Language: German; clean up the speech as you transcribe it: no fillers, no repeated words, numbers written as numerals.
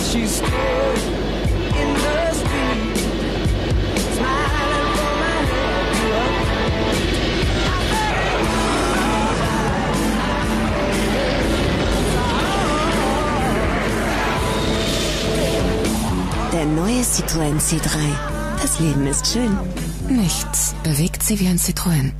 She stood in the street, smiling for my happy up. Der neue Citroen C3. Das Leben ist schön. Nichts bewegt sie wie ein Citroen.